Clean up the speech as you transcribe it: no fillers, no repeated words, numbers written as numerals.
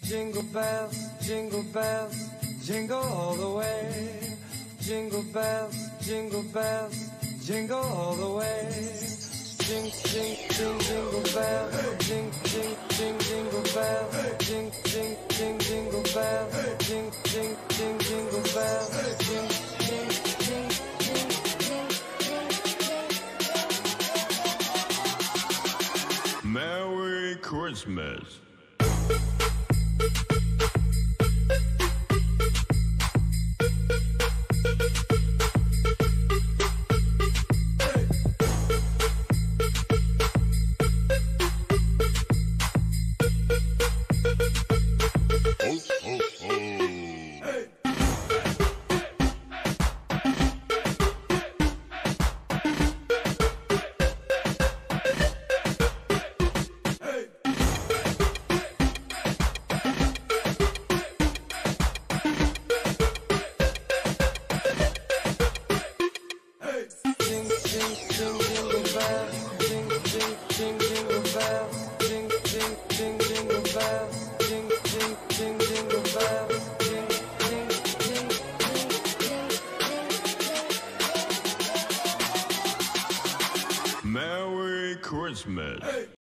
Jingle bells, jingle all the way. Jingle bells, jingle all the way. Jing, jing, jing, jingle bells. Jing, jing, jing, jingle bells. Jing, jing, jing, jingle bells. Jing, jing, jing, jingle bells. Jing, jing, jing, jing, jing, jing. Merry Christmas. Merry Christmas.